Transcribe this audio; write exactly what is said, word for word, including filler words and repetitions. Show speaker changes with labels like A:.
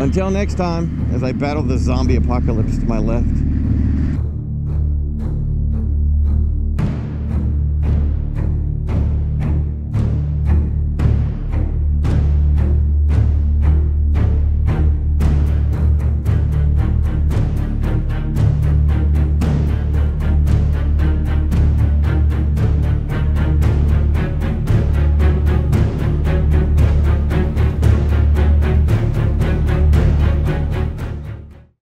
A: Until next time, as I battle the zombie apocalypse to my left.